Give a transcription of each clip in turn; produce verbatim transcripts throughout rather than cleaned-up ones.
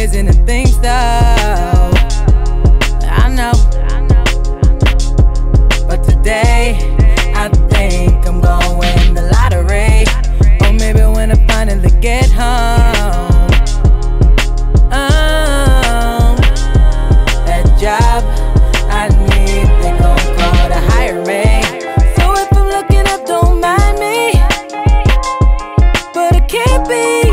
crazy to think so. I know, but today I think I'm gonna win the lottery, or maybe when I finally get home. Um, that job I need, they gon' call to hire me. So if I'm looking up, don't mind me, but I can't be.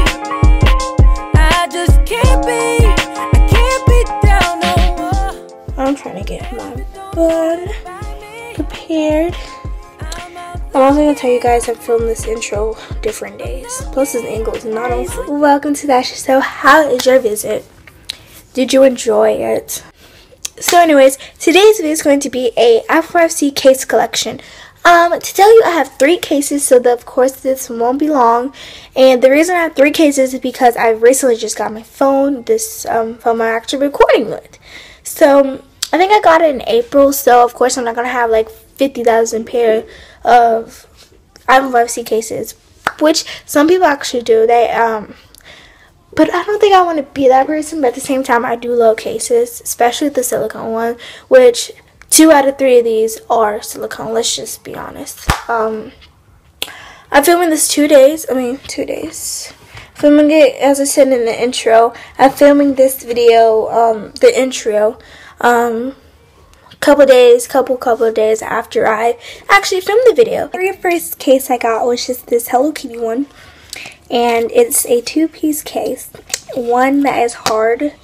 I just can't be. I can't be down no more. I'm trying to get my bud prepared. I'm also going to tell you guys I've filmed this intro different days. Plus it's in English, not on. Welcome to that show. How is your visit? Did you enjoy it? So anyways, today's video is going to be a iPhone five C case collection. Um, to tell you, I have three cases, so that of course this won't be long. And the reason I have three cases is because I recently just got my phone, this um, phone I'm actually recording with. So I think I got it in April, so of course I'm not going to have like fifty thousand pair of iPhone five C cases, which some people actually do. They um, but I don't think I want to be that person. But at the same time, I do love cases, especially the silicone one, which two out of three of these are silicone. Let's just be honest. Um, I'm filming this two days. I mean, two days. Filming it, as I said in the intro. I'm filming this video, um, the intro, um. couple days, couple couple of days after I actually filmed the video. The very first case I got was just this Hello Kitty one, and it's a two-piece case, one that is hard.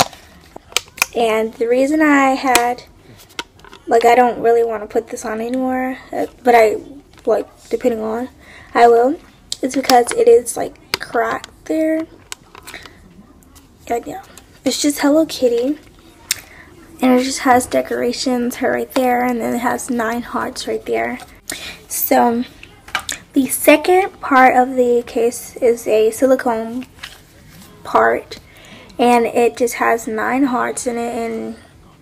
And the reason I had, like, I don't really want to put this on anymore, but I, like, depending on, I will, it's because it is like cracked there. Like, yeah, it's just Hello Kitty. And it just has decorations her right there, and then it has nine hearts right there. So the second part of the case is a silicone part, and it just has nine hearts in it. And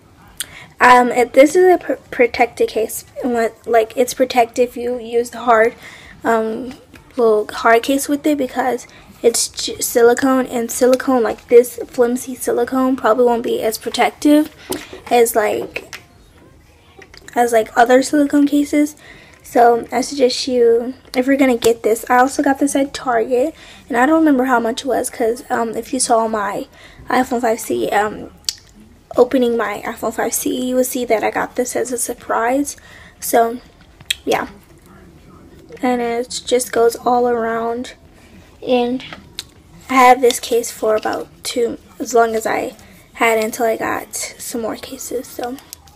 um, if this is a pr protected case, like it's protected if you use the hard um, little hard case with it, because it's silicone, and silicone, like this flimsy silicone, probably won't be as protective as like as like other silicone cases. So I suggest you, if you're gonna get this, I also got this at Target, and I don't remember how much it was, because um, if you saw my iPhone five C um, opening my iPhone five C, you will see that I got this as a surprise. So yeah, and it just goes all around. And I had this case for about two, as long as I had until I got some more cases. So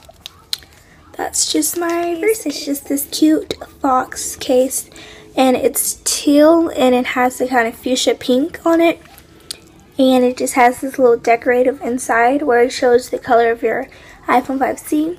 that's just my first. It's just this cute fox case, and it's teal, and it has the kind of fuchsia pink on it, and it just has this little decorative inside where it shows the color of your iPhone five C.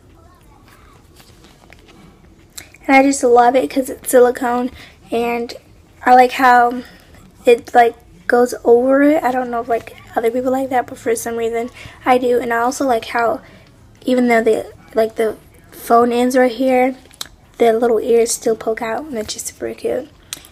And I just love it because it's silicone, and I like how it like goes over it. I don't know if like other people like that, but for some reason I do. And I also like how, even though the like the phone ends right here, the little ears still poke out, and it's just super cute.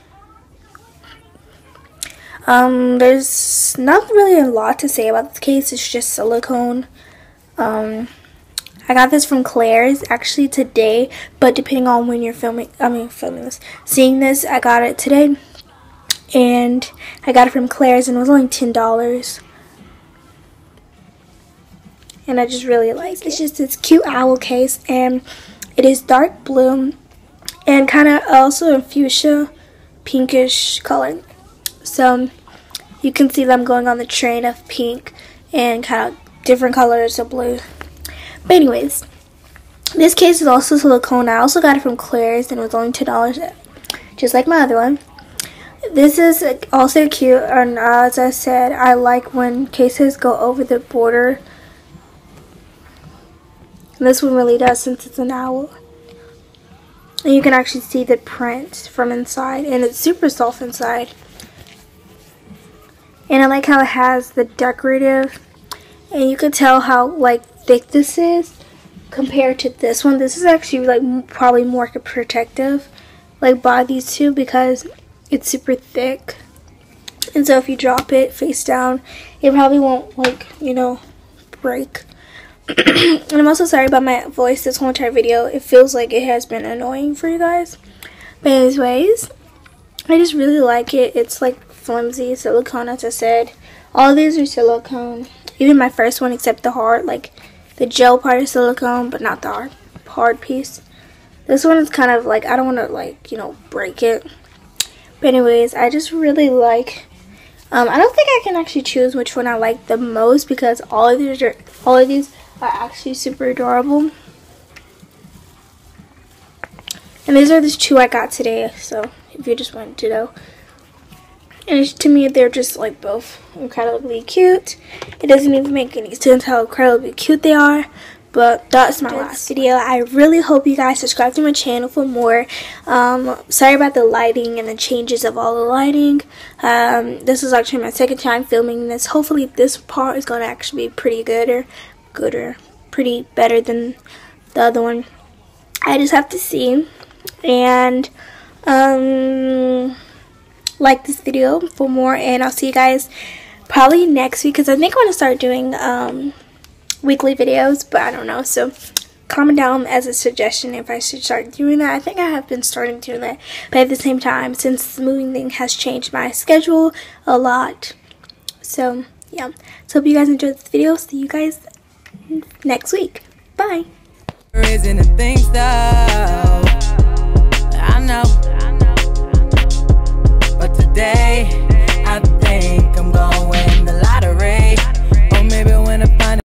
Um, there's not really a lot to say about this case. It's just silicone. Um, I got this from Claries actually today, but depending on when you're filming, I mean filming this, seeing this, I got it today, and I got it from Claries, and it was only ten dollars, and I just really like it. It's just this cute owl case, and it is dark blue, and kind of also a fuchsia pinkish color, so you can see them going on the train of pink and kind of different colors of blue. But anyways, this case is also silicone. I also got it from Claries, and it was only ten dollars, just like my other one. This is also cute, and uh, as I said, I like when cases go over the border. And this one really does, since it's an owl. And you can actually see the print from inside, and it's super soft inside. And I like how it has the decorative, and you can tell how like thick this is compared to this one. This is actually like probably more protective, like by these two, because it's super thick. and so if you drop it face down, it probably won't, like, you know, break. And I'm also sorry about my voice this whole entire video. It feels like it has been annoying for you guys. But anyways, I just really like it. It's like flimsy silicone, as I said. All of these are silicone. Even my first one, except the hard, like the gel part is silicone, but not the hard, hard piece. This one is kind of like, I don't want to, like, you know, break it. But anyways, I just really like, um, I don't think I can actually choose which one I like the most, because all of these are, all of these are actually super adorable. And these are the two I got today, so if you just wanted to know. And it's, to me, they're just like both incredibly cute. It doesn't even make any sense how incredibly cute they are. But that's my last video. I really hope you guys subscribe to my channel for more. Um, sorry about the lighting and the changes of all the lighting. Um, this is actually my second time filming this. Hopefully this part is going to actually be pretty good or good or pretty better than the other one. I just have to see. And um, like this video for more. And I'll see you guys probably next week, because I think I'm going to start doing Um, weekly videos, but I don't know, so comment down as a suggestion if I should start doing that. I think I have been starting doing that, but at the same time, since the moving thing has changed my schedule a lot. So yeah, so hope you guys enjoyed this video. See you guys next week. Bye.